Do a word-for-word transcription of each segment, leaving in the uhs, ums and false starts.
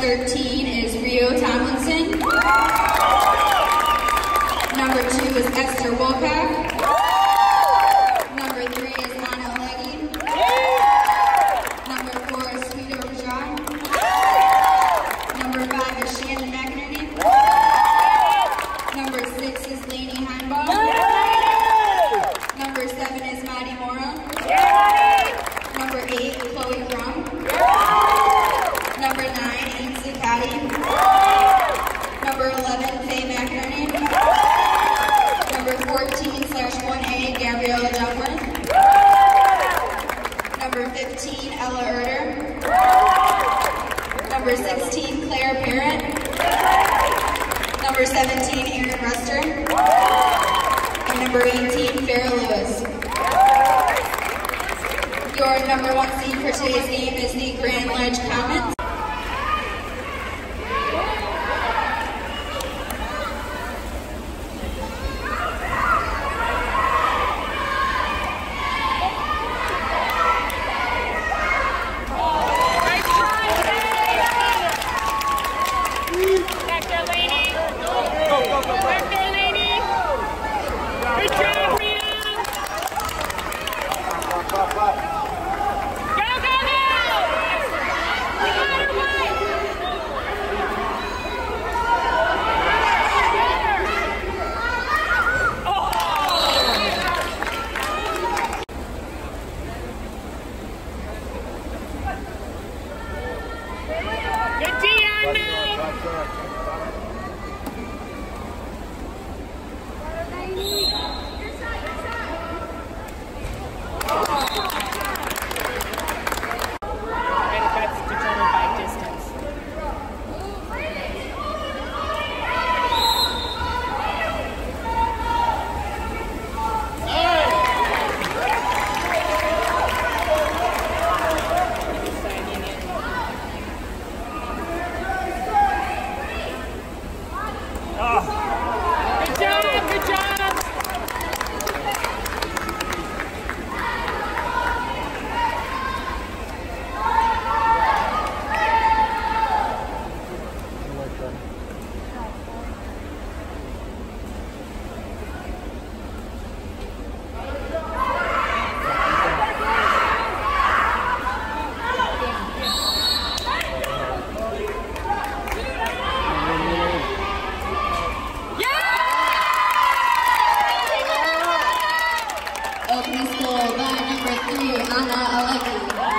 thirteen is Rio Tomlinson. Number two is Esther Wolpak. Number three is Anna Leggy. Number four is Sweeta Rajan. Number five is Shannon McInerney. Number six is Lainey Heimbaugh. Number seven is Maddie Mora. Number eight, Chloe Crum. Number nine, Ainsley Caddy. Number eleven, Faye McInerney. Number fourteen slash one A, Gabriella Duckworth. Number fifteen, Ella Erder. Number sixteen, Claire Parrott. Number seventeen, Erin Ruster. And number eighteen, Farrah Lewis. Your number one seed for today's game is the Grand Ledge Comets. Okemos goal by number three, Anna Leggy.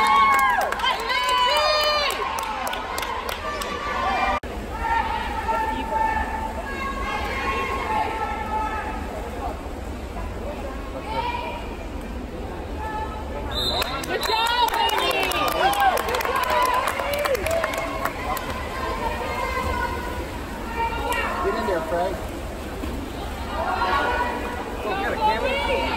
Good job, baby! Get in there, Fred. Go get a camera.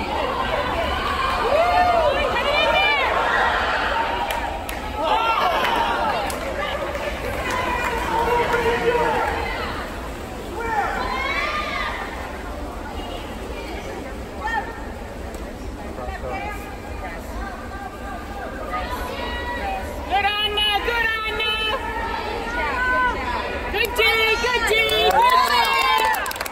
Good Anna, good Anna! Good D, good D, good D!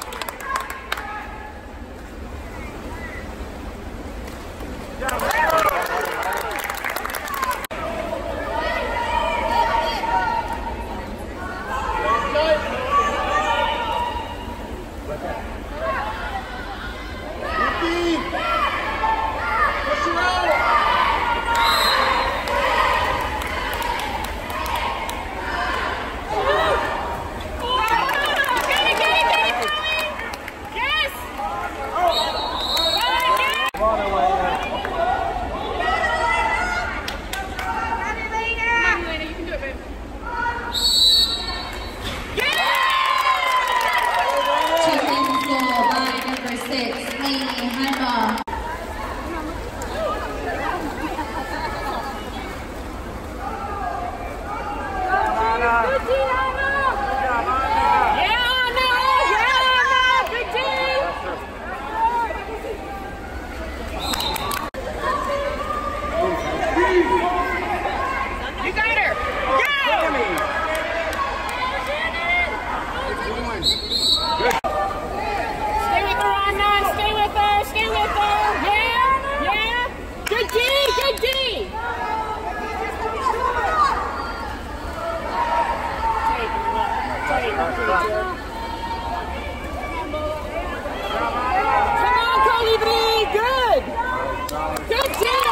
Good! Good job!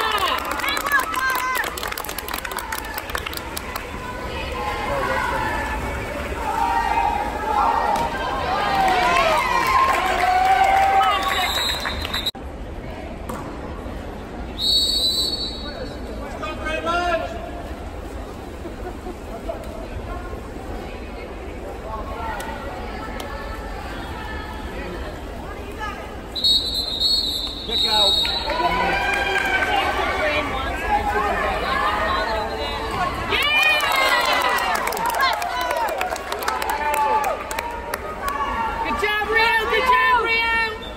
Kick out. Good job, Rio! Good job, Rio!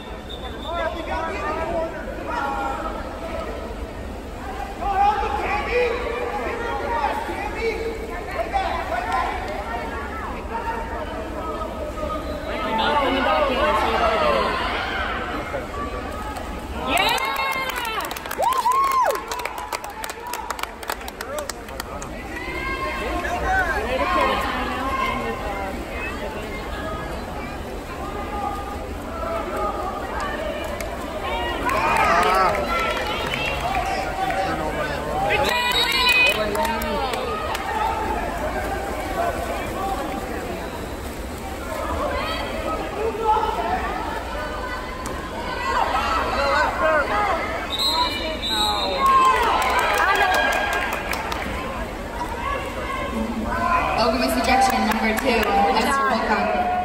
Okemos ejection number two. That's Polo.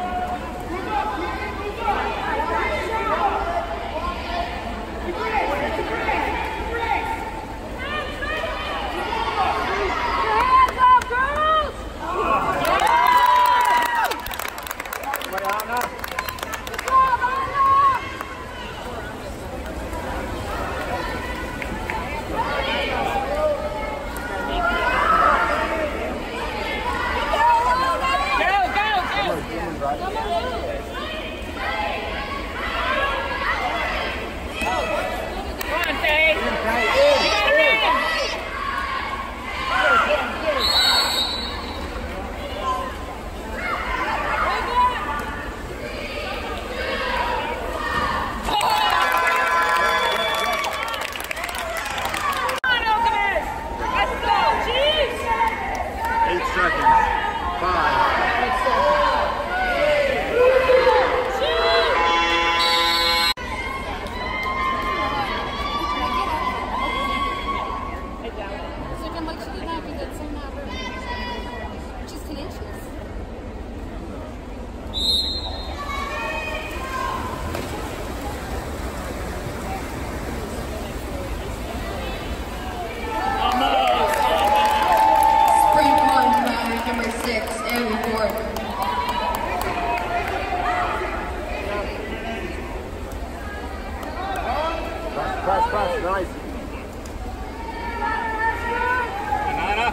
Press, press, nice. Banana.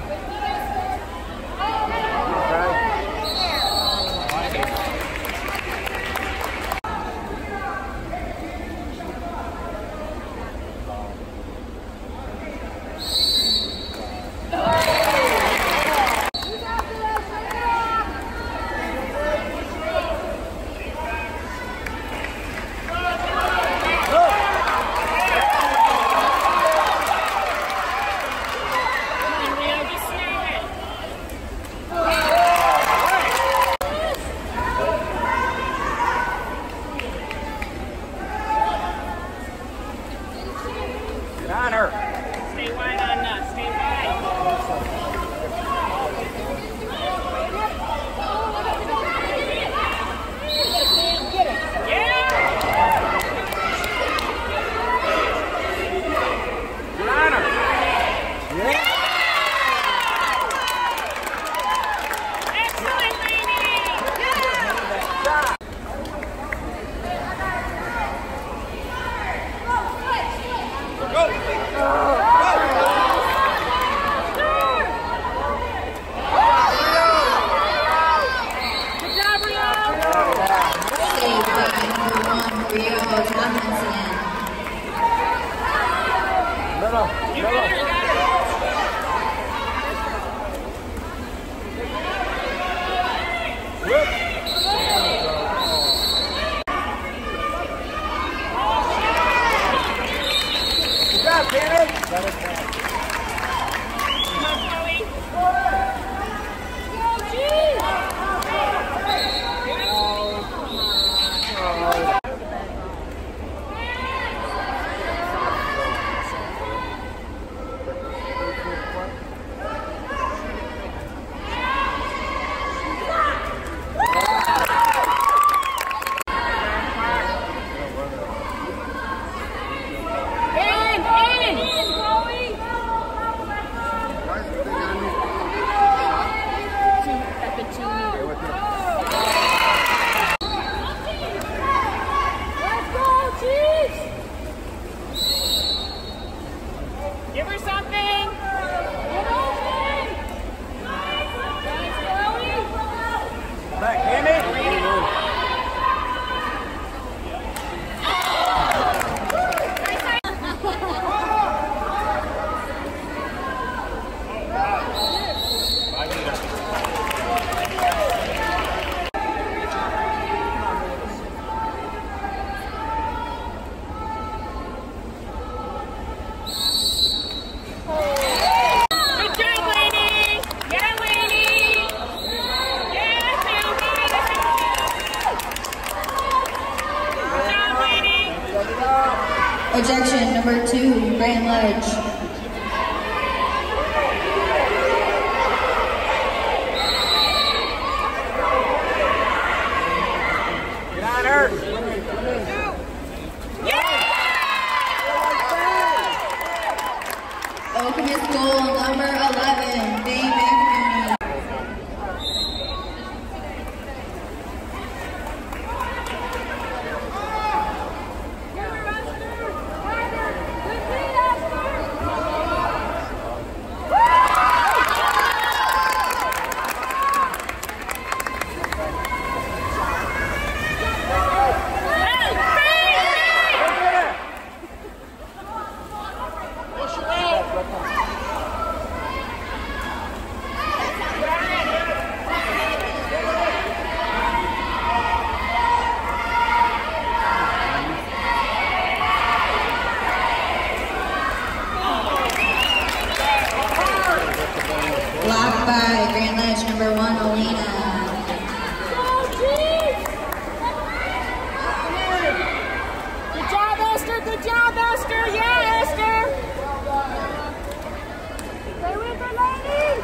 Good job, Tanner. Give her something! Get open! Nice, Chloe! Back, Hammy. Ejection number two, Grand Ledge. Get on her. Okemos goal number eleven, Dave McNamara. Blocked by Grand Ledge number one, Alina. Good job, Esther! Good job, Esther! Yeah, Esther! Stay with her, lady!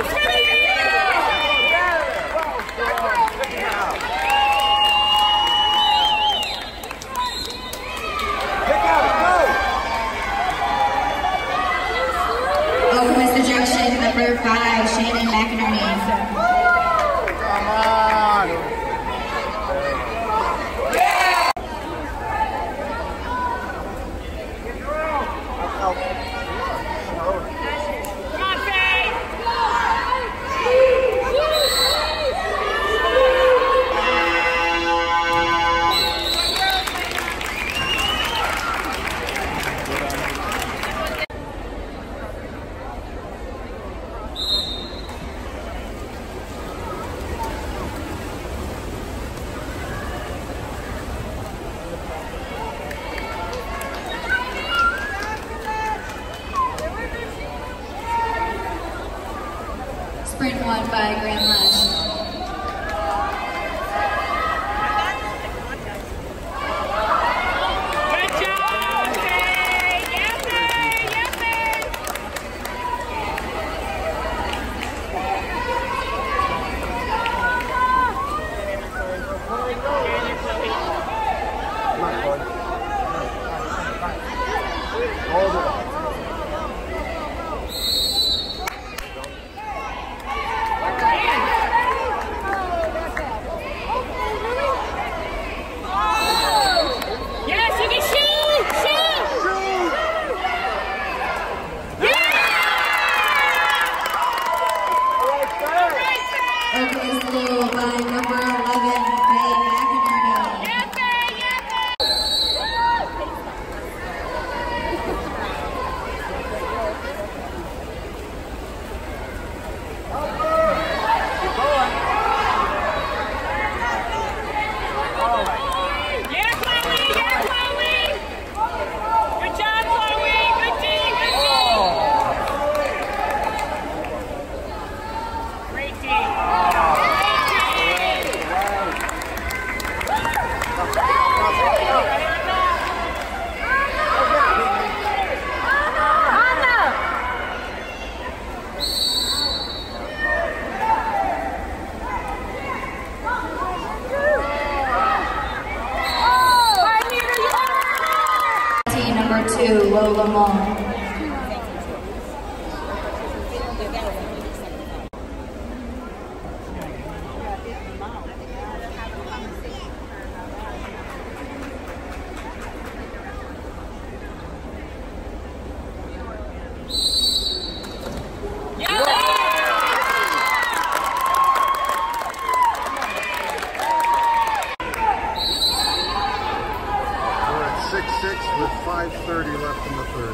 Okemos ejection, number five, Shannon McInerney. Come on. Come on, Faye. Sprint won by Graham Lush. Good job, Faye. Yeah, Faye. Yeah, Faye. Come on, boy. Hold it up. Yes, you can shoot! Shoot! Okemos blue by number eleven, Faye McInerney. Yeah, Faye. Yeah, Faye. Keep going. Yeah, Chloe! Yeah, Chloe! Good job, Chloe! Good team! Good team! Great team! Great team! Team number two, Lola Long. We're at six six with five thirty left in the third.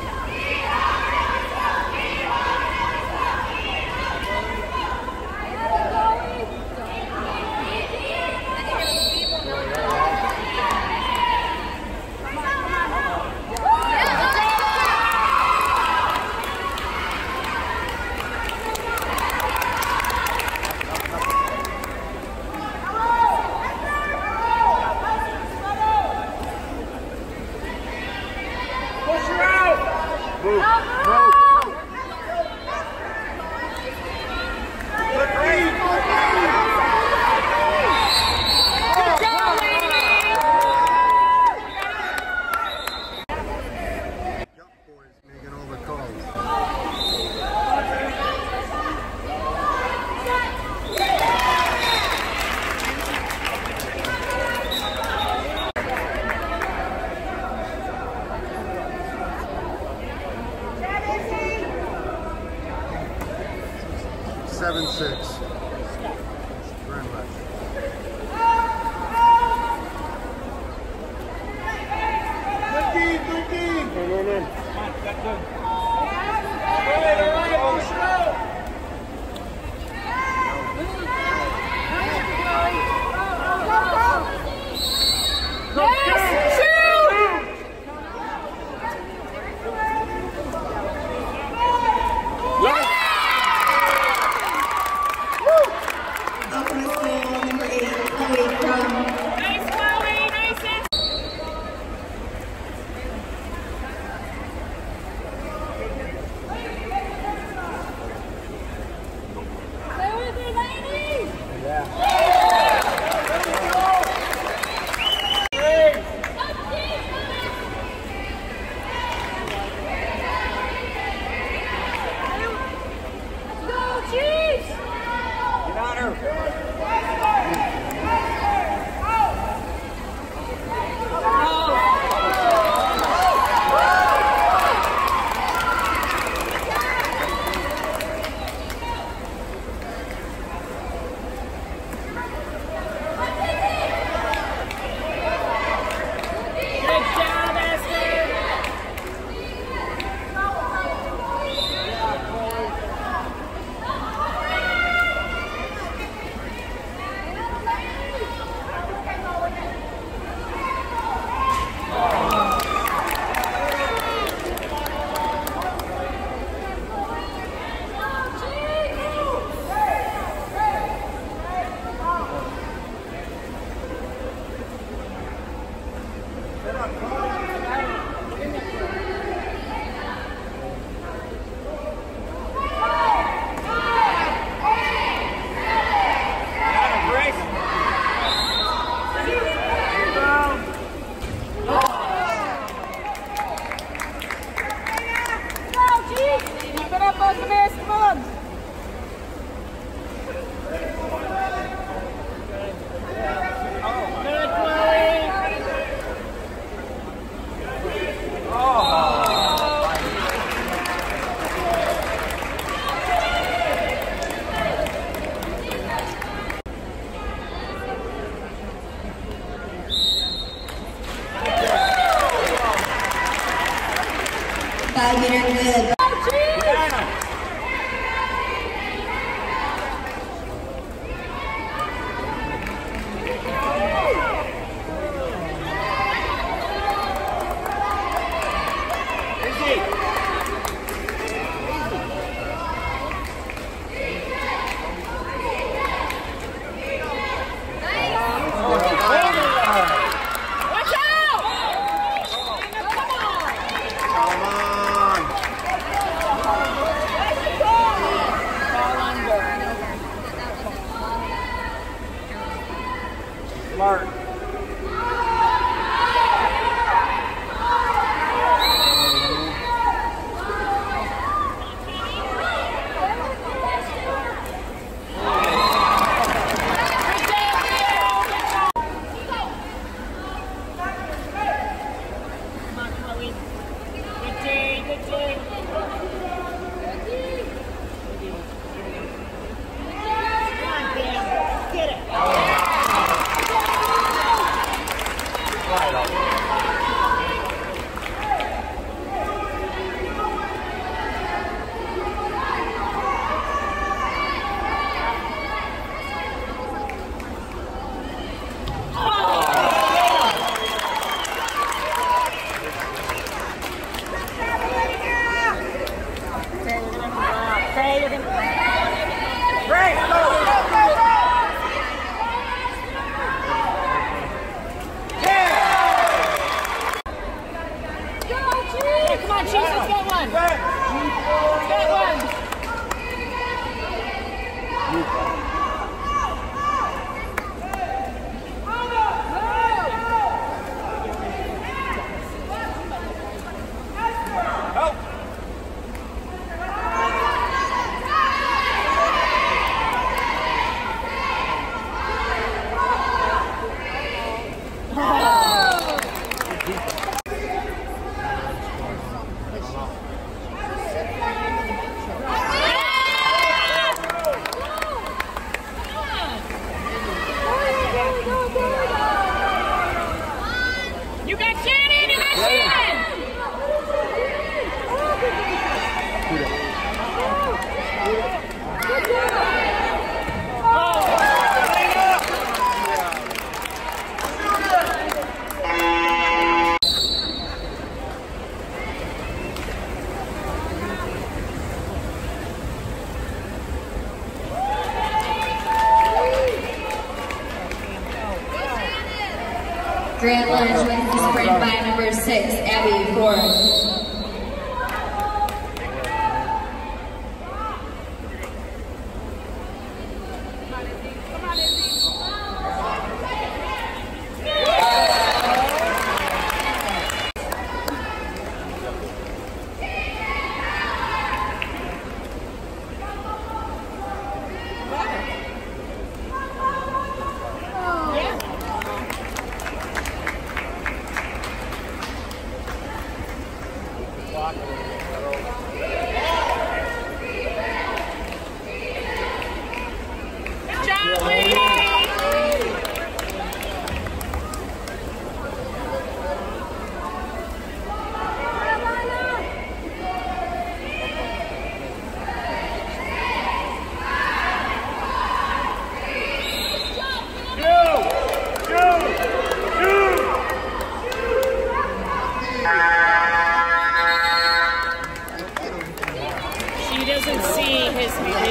Move. Move. Good job, ladies! Yup, boys, making all the calls. Seven six. Grand Rapids. Good team, good team. In, in, in. Yes! Shoot! Okemos goal, number eight, Chloe Crum. Nice, Chloe! Nice hit! Five meter good. Smart. Grand Lunch wins the sprint by number six, Abby Ford.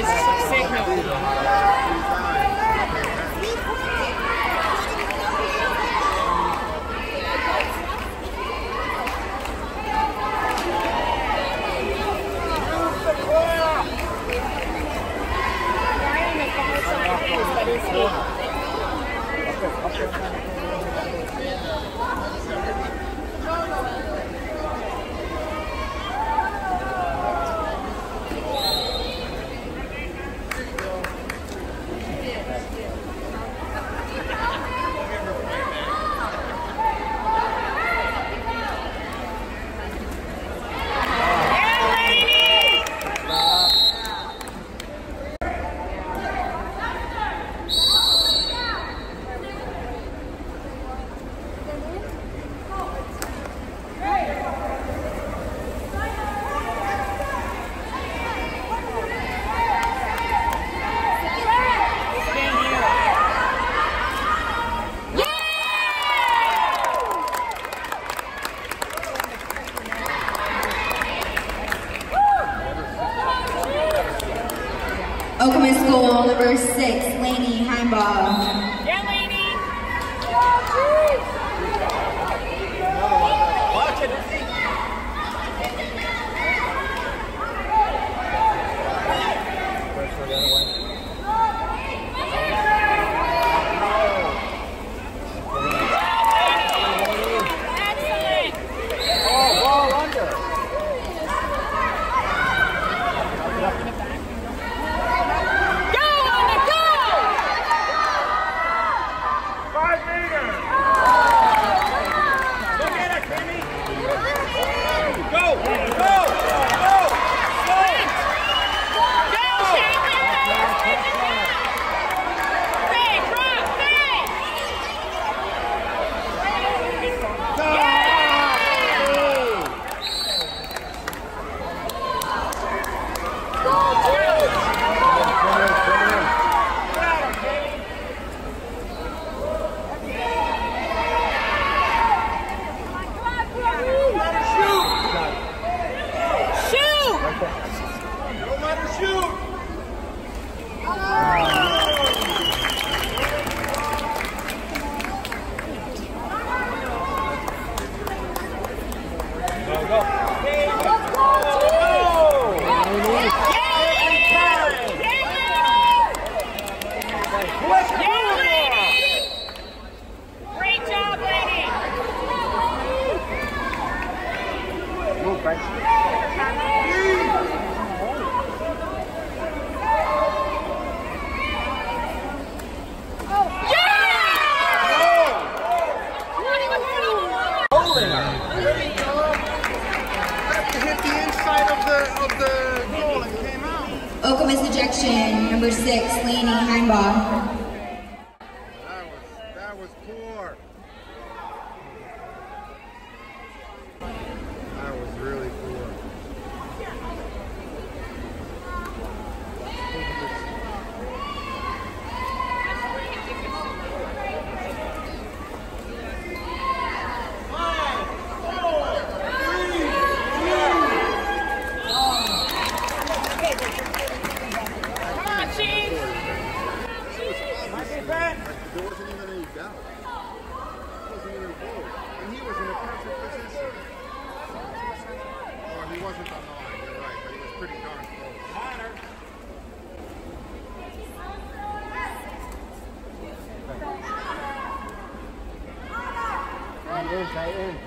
Okemos goal number six, Laney Heimbaugh. Yeah, Laney. Watch it. Okemos ejection, number six, Laney Heimbaugh. That was, that was poor. That was really poor. There wasn't even any doubt. It wasn't even close. And he was in a perfect position. Well, he wasn't on the line, you're right, but he was pretty darn close. Tight in, tight in.